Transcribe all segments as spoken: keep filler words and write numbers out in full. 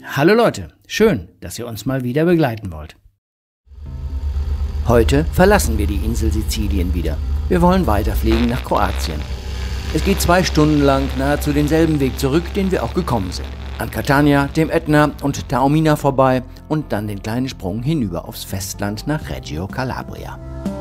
Hallo Leute, schön, dass ihr uns mal wieder begleiten wollt. Heute verlassen wir die Insel Sizilien wieder. Wir wollen weiterfliegen nach Kroatien. Es geht zwei Stunden lang nahezu denselben Weg zurück, den wir auch gekommen sind. An Catania, dem Ätna und Taormina vorbei und dann den kleinen Sprung hinüber aufs Festland nach Reggio Calabria.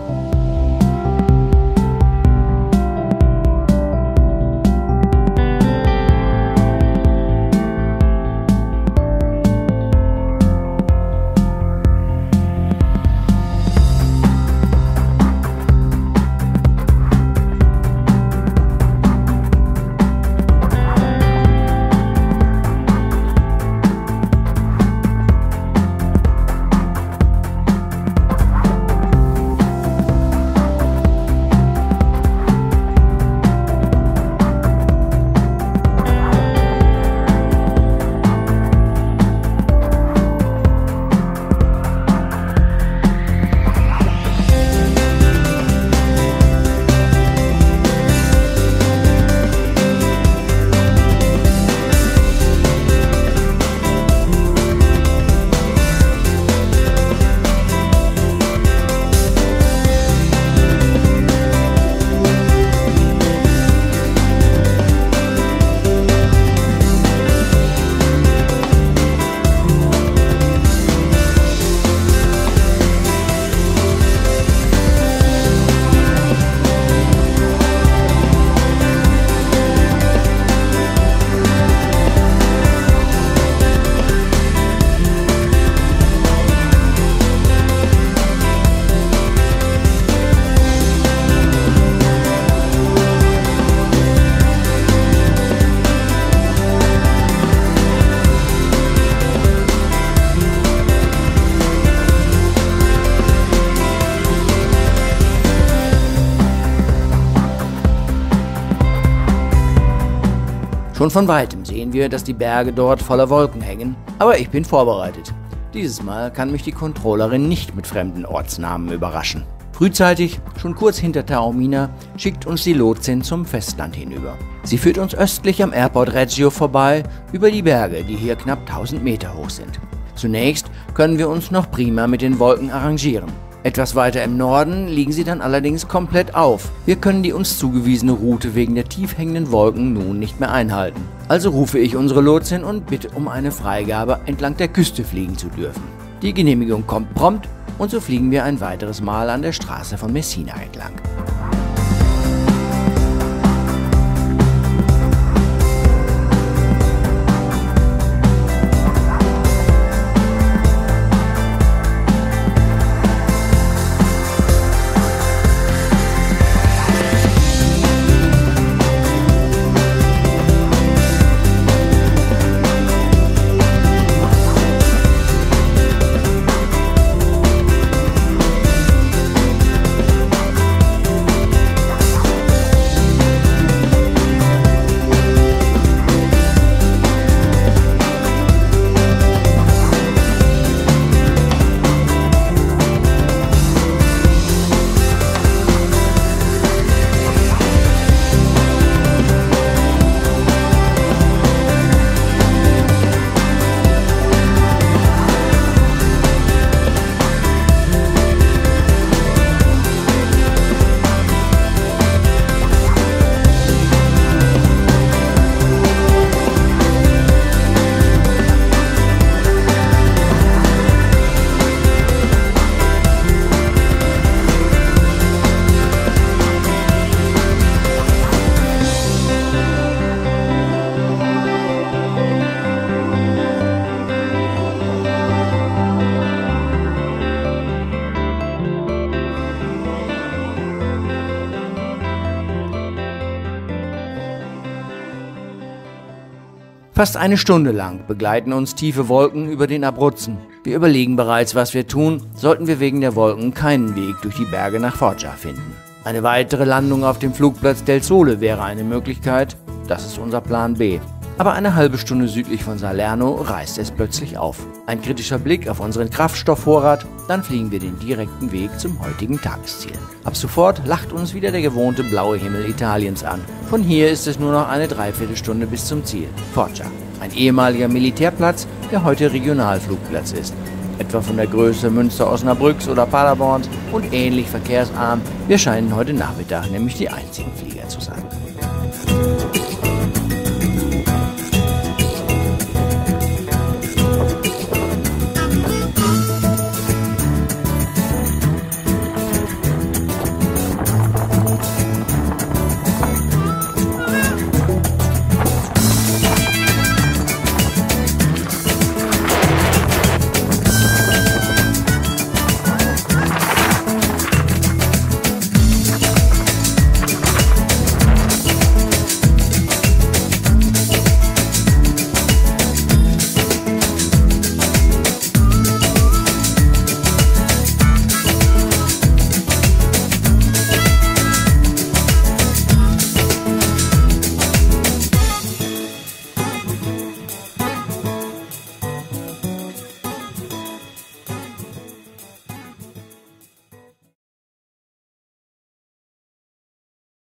Schon von weitem sehen wir, dass die Berge dort voller Wolken hängen, aber ich bin vorbereitet. Dieses Mal kann mich die Controllerin nicht mit fremden Ortsnamen überraschen. Frühzeitig, schon kurz hinter Taormina, schickt uns die Lotsin zum Festland hinüber. Sie führt uns östlich am Airport Reggio vorbei, über die Berge, die hier knapp tausend Meter hoch sind. Zunächst können wir uns noch prima mit den Wolken arrangieren. Etwas weiter im Norden liegen sie dann allerdings komplett auf. Wir können die uns zugewiesene Route wegen der tief hängenden Wolken nun nicht mehr einhalten. Also rufe ich unsere Lotsin und bitte um eine Freigabe, entlang der Küste fliegen zu dürfen. Die Genehmigung kommt prompt und so fliegen wir ein weiteres Mal an der Straße von Messina entlang. Fast eine Stunde lang begleiten uns tiefe Wolken über den Abruzzen. Wir überlegen bereits, was wir tun, sollten wir wegen der Wolken keinen Weg durch die Berge nach Foggia finden. Eine weitere Landung auf dem Flugplatz Del Sole wäre eine Möglichkeit, das ist unser Plan B. Aber eine halbe Stunde südlich von Salerno reißt es plötzlich auf. Ein kritischer Blick auf unseren Kraftstoffvorrat, dann fliegen wir den direkten Weg zum heutigen Tagesziel. Ab sofort lacht uns wieder der gewohnte blaue Himmel Italiens an. Von hier ist es nur noch eine Dreiviertelstunde bis zum Ziel, Foggia. Ein ehemaliger Militärplatz, der heute Regionalflugplatz ist. Etwa von der Größe Münster-Osnabrücks oder Paderborns und ähnlich verkehrsarm. Wir scheinen heute Nachmittag nämlich die einzigen Flieger zu sein.